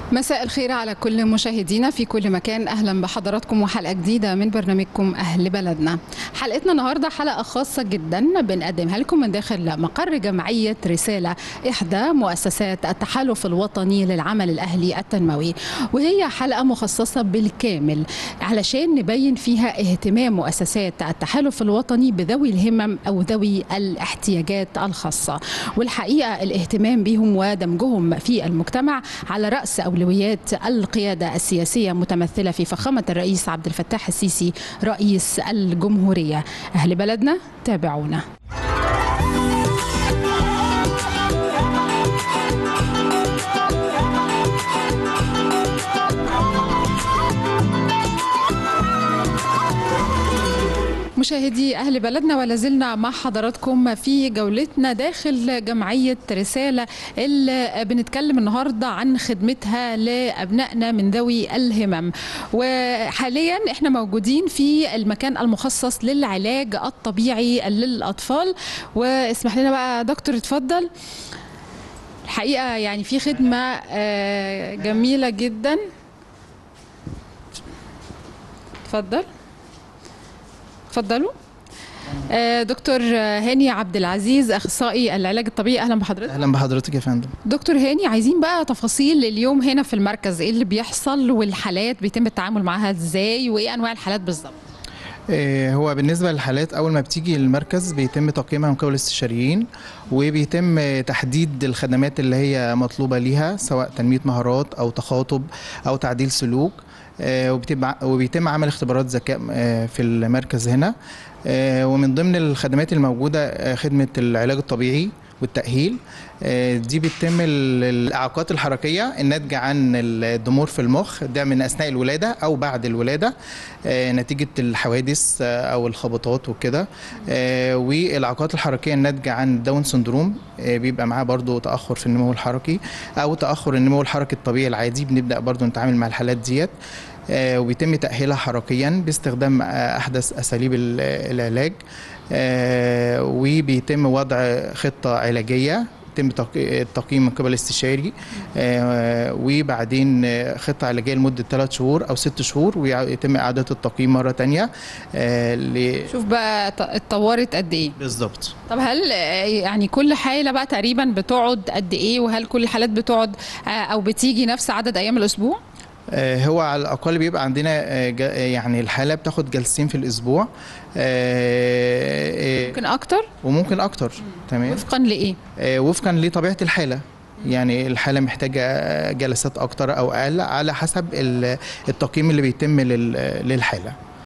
مساء الخير على كل مشاهدينا في كل مكان. أهلا بحضراتكم وحلقة جديدة من برنامجكم أهل بلدنا. حلقتنا النهاردة حلقة خاصة جدا بنقدمها لكم من داخل مقر جمعية رسالة، إحدى مؤسسات التحالف الوطني للعمل الأهلي التنموي، وهي حلقة مخصصة بالكامل علشان نبين فيها اهتمام مؤسسات التحالف الوطني بذوي الهمم أو ذوي الاحتياجات الخاصة، والحقيقة الاهتمام بهم ودمجهم في المجتمع على رأس أولويات القيادة السياسية متمثلة في فخامة الرئيس عبد الفتاح السيسي رئيس الجمهورية. أهل بلدنا تابعونا. مشاهدي أهل بلدنا، ولازلنا مع حضراتكم في جولتنا داخل جمعية رسالة اللي بنتكلم النهاردة عن خدمتها لأبنائنا من ذوي الهمم. وحاليا احنا موجودين في المكان المخصص للعلاج الطبيعي للأطفال، واسمح لنا بقى دكتور اتفضل. الحقيقة يعني في خدمة جميلة جدا. اتفضل. اتفضلوا. دكتور هاني عبد العزيز، اخصائي العلاج الطبيعي، اهلا بحضرتك. اهلا بحضرتك يا فندم. دكتور هاني، عايزين بقى تفاصيل اليوم هنا في المركز، ايه اللي بيحصل والحالات بيتم التعامل معاها ازاي وايه انواع الحالات بالظبط؟ هو بالنسبه للحالات اول ما بتيجي المركز بيتم تقييمها من قبل الاستشاريين، وبيتم تحديد الخدمات اللي هي مطلوبه ليها، سواء تنميه مهارات او تخاطب او تعديل سلوك. وبيتم عمل اختبارات ذكاء في المركز هنا. ومن ضمن الخدمات الموجودة خدمة العلاج الطبيعي والتأهيل. دي بتتم الإعاقات الحركية الناتجة عن الضمور في المخ، ده من أثناء الولادة أو بعد الولادة نتيجة الحوادث أو الخبطات وكده. والإعاقات الحركية الناتجة عن داون سندروم بيبقى معاه برضو تأخر في النمو الحركي أو تأخر النمو الحركي الطبيعي العادي، بنبدأ برضو نتعامل مع الحالات ديت. وبيتم تأهيلها حركيا باستخدام أحدث أساليب العلاج. وبيتم وضع خطة علاجية، يتم التقييم من قبل استشاري، وبعدين خطة علاجية لمدة 3 شهور أو 6 شهور، ويتم إعادة التقييم مرة تانية. شوف بقى اتطورت قد إيه بالظبط. طب هل يعني كل حالة بقى تقريبا بتقعد قد إيه، وهل كل الحالات بتقعد أو بتيجي نفس عدد أيام الأسبوع؟ هو على الأقل بيبقى عندنا يعني الحالة بتاخد جلسين في الأسبوع. ممكن أكتر؟ وممكن أكتر. تمام. وفقا لإيه؟ وفقا لطبيعة الحالة، يعني الحالة محتاجة جلسات أكتر أو أقل على حسب التقييم اللي بيتم للحالة.